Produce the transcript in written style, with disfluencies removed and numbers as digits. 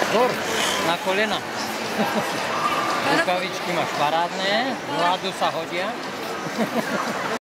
Skôr na kolena. Rukavičky máš parádne, vládu sa hodia.